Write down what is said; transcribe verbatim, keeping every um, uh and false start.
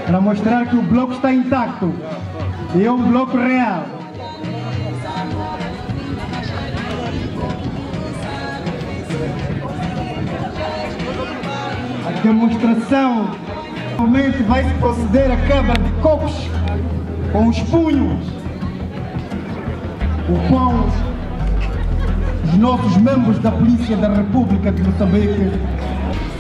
para mostrar que o bloco está intacto e é um bloco real. A demonstração realmente vai se proceder a quebra de copos com os punhos, o qual os nossos membros da Polícia da República de Moçambique